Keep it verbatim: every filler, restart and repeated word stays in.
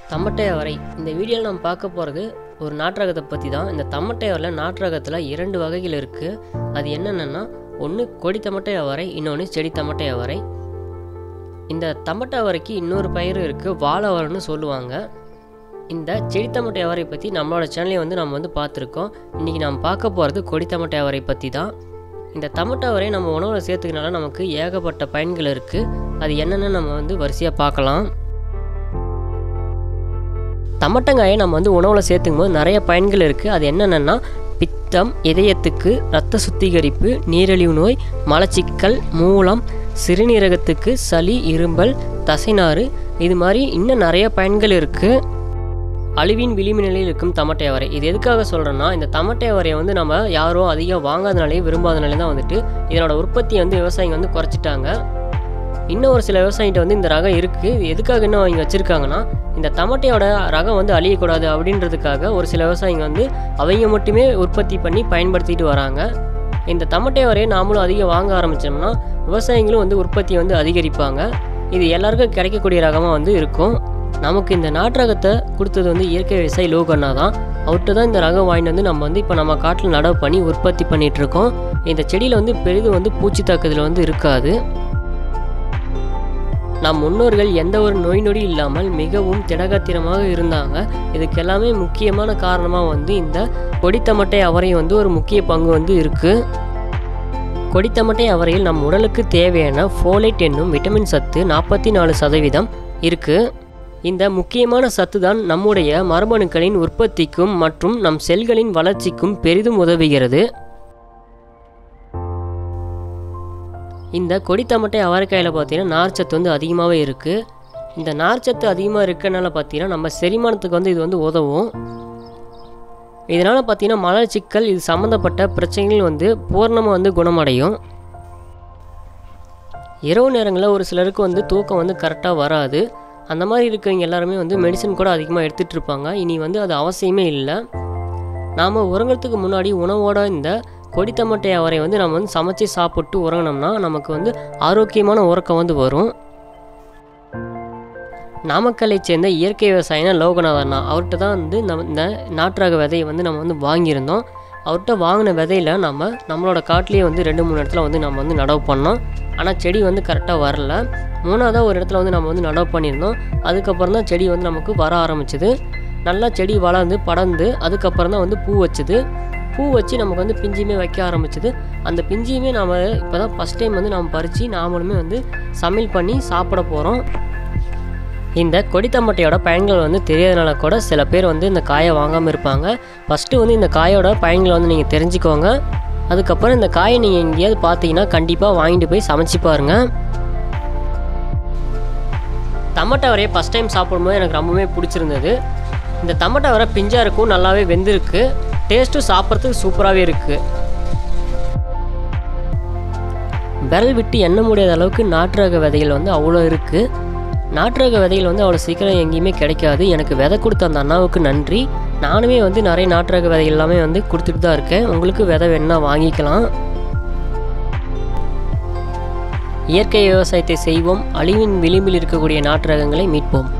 தமட்டை அவரை இந்த வீடியோவில் நம்ம பார்க்க போகிறது ஒரு நாட்டு ரகத்தை பற்றி தான். இந்த தமட்டை அவரையில் நாட்டு ரகத்தில் இரண்டு வகைகள் இருக்குது. அது என்னென்னா, ஒன்று கொடி தமட்டை அவரை, இன்னொன்று செடி தமட்டை அவரை. இந்த தமட்டை அவரைக்கு இன்னொரு பெயர் இருக்குது, வாழை அவரைன்னு சொல்லுவாங்க. இந்த செடி தமட்டை அவரை பற்றி நம்மளோட சேனலையும் வந்து நம்ம வந்து பார்த்துருக்கோம். இன்றைக்கி நம்ம பார்க்க போகிறது கொடி தமட்டை அவரை பற்றி தான். இந்த தமட்டை அவரை நம்ம உணவில் சேர்த்துக்கனால நமக்கு ஏகப்பட்ட பயன்கள் இருக்குது. அது என்னென்னு நம்ம வந்து வரிசையாக பார்க்கலாம். தமட்டங்காயை நம்ம வந்து உணவில் சேர்த்துக்கும் போது நிறைய பயன்கள் இருக்குது. அது என்னென்னா, பித்தம், இதயத்துக்கு, இரத்த சுத்திகரிப்பு, நீரிழிவு நோய், மலச்சிக்கல், மூலம், சிறுநீரகத்துக்கு, சளி, இரும்பல், தசைநாறு, இது மாதிரி இன்னும் நிறைய பயன்கள் இருக்குது. அழிவின் விளிம்பு நிலையில் இருக்கும் தமட்டை அவரை. இது எதுக்காக சொல்கிறேன்னா, இந்த தமட்டை அவரையை வந்து நம்ம யாரும் அதிகம் வாங்காதனாலே விரும்பாதனாலே தான் வந்துட்டு இதனோட உற்பத்தியை வந்து விவசாயிங்க வந்து குறைச்சிட்டாங்க. இன்னும் ஒரு சில விவசாயிகிட்ட வந்து இந்த ரகம் இருக்குது. இது எதுக்காக இன்னும் அவங்க வச்சுருக்காங்கன்னா, இந்த தமட்டையோட ரகம் வந்து அழியக்கூடாது அப்படின்றதுக்காக ஒரு சில விவசாயிங்க வந்து அவங்க மட்டுமே உற்பத்தி பண்ணி பயன்படுத்திட்டு வராங்க. இந்த தமட்டை வரையை நாமளும் அதிகம் வாங்க ஆரம்பித்தோம்னா விவசாயிகளும் வந்து உற்பத்தியை வந்து அதிகரிப்பாங்க. இது எல்லாருக்கும் கிடைக்கக்கூடிய ரகமாக வந்து இருக்கும். நமக்கு இந்த நாட்டு ரகத்தை கொடுத்தது வந்து இயற்கை விவசாயி லோகண்ணா தான். அவர்கிட்ட தான் இந்த ரகம் வாங்கிட்டு வந்து நம்ம வந்து இப்போ நம்ம காட்டில் நடவு பண்ணி உற்பத்தி பண்ணிகிட்ருக்கோம். இந்த செடியில் வந்து பெரிதும் வந்து பூச்சி தாக்குதல் வந்து இருக்காது. நம் முன்னோர்கள் எந்த ஒரு நோய் நொடி இல்லாமல் மிகவும் திடகாத்திரமாக இருந்தாங்க. இதுக்கு எல்லாமே முக்கியமான காரணமாக வந்து இந்த கொடித்தமட்டை அவரை வந்து ஒரு முக்கிய பங்கு வந்து இருக்குது. கொடித்தமட்டை அவரையில் நம் உடலுக்கு தேவையான ஃபோலேட் என்னும் விட்டமின் சத்து நாற்பத்தி நாலு சதவீதம் இருக்குது. இந்த முக்கியமான சத்து தான் நம்முடைய மரபணுக்களின் உற்பத்திக்கும் மற்றும் நம் செல்களின் வளர்ச்சிக்கும் பெரிதும் உதவுகிறது. இந்த கொடித்தமட்டை அவரைக்காயில் பார்த்தீங்கன்னா நார்ச்சத்து வந்து அதிகமாகவே இருக்குது. இந்த நார்ச்சத்து அதிகமாக இருக்கிறனால பார்த்தீங்கன்னா நம்ம செரிமானத்துக்கு வந்து இது வந்து உதவும். இதனால் பார்த்தீங்கன்னா மலச்சிக்கல் இது சம்மந்தப்பட்ட பிரச்சனைகள் வந்து பூர்ணமாக வந்து குணமடையும். இரவு நேரங்களில் ஒரு சிலருக்கு வந்து தூக்கம் வந்து கரெக்டாக வராது. அந்த மாதிரி இருக்கவங்க எல்லாருமே வந்து மெடிசன் கூட அதிகமாக எடுத்துகிட்டு இருப்பாங்க. இனி வந்து அது அவசியமே இல்லை. நாம் உறங்கிறதுக்கு முன்னாடி உணவோட இந்த கொடித்தமட்டை அவரை வந்து நம்ம வந்து சமைச்சு சாப்பிட்டு உறங்கினோம்னா நமக்கு வந்து ஆரோக்கியமான உறக்கம் வந்து வரும். நாமக்கல்லை சேர்ந்த இயற்கை விவசாயினா லோகநாதண்ணா, அவர்கிட்ட தான் வந்து நம்ம இந்த நாட்டு ரக விதையை வந்து நம்ம வந்து வாங்கியிருந்தோம். அவர்கிட்ட வாங்கின விதையில் நம்ம நம்மளோட காட்டிலேயே வந்து ரெண்டு மூணு இடத்துல வந்து நம்ம வந்து நடவு பண்ணோம். ஆனால் செடி வந்து கரெக்டாக வரல. மூணாவதாக ஒரு இடத்துல வந்து நம்ம வந்து நடவு பண்ணியிருந்தோம். அதுக்கப்புறம் தான் செடி வந்து நமக்கு வர ஆரம்பிச்சிது. நல்லா செடி வளர்ந்து படர்ந்து அதுக்கப்புறம் தான் வந்து பூ வச்சுது. பூ வச்சு நமக்கு வந்து பிஞ்சியுமே வைக்க ஆரம்பிச்சிது. அந்த பிஞ்சியுமே நாம் இப்போ தான் ஃபஸ்ட் டைம் வந்து நாம் பறித்து நாமளுமே வந்து சமையல் பண்ணி சாப்பிட போகிறோம். இந்த கொடித்தமட்டையோட பயன்கள் வந்து தெரியாதனால கூட சில பேர் வந்து இந்த காயை வாங்காமல் இருப்பாங்க. ஃபஸ்ட்டு வந்து இந்த காயோட பயன்களை வந்து நீங்கள் தெரிஞ்சுக்கோங்க. அதுக்கப்புறம் இந்த காயை நீங்கள் எங்கேயாவது பார்த்தீங்கன்னா கண்டிப்பாக வாங்கிட்டு போய் சமைச்சு பாருங்கள். தமட்டை வரையை ஃபஸ்ட் டைம் சாப்பிடும்போது எனக்கு ரொம்பவே பிடிச்சிருந்தது. இந்த தமட்டை வரை பிஞ்சாக இருக்கும், நல்லாவே வெந்திருக்கு, டேஸ்ட்டும் சாப்பிட்றதுக்கு சூப்பராகவே இருக்குது. விரல் விட்டு எண்ண முடியாத அளவுக்கு நாட்டு ரக விதைகள் வந்து அவ்வளோ இருக்குது. நாட்டு ரக விதைகள் வந்து அவ்வளோ சீக்கிரம் எங்கேயுமே கிடைக்காது. எனக்கு விதை கொடுத்த அந்த அண்ணாவுக்கு நன்றி. நானுமே வந்து நிறைய நாட்டு ரக விதைகள் எல்லாமே வந்து கொடுத்துட்டு தான் இருக்கேன். உங்களுக்கு விதை வேணுன்னா வாங்கிக்கலாம். இயற்கை விவசாயத்தை செய்வோம், அழிவின் விளிம்பில் இருக்கக்கூடிய நாட்டு ரகங்களை மீட்போம்.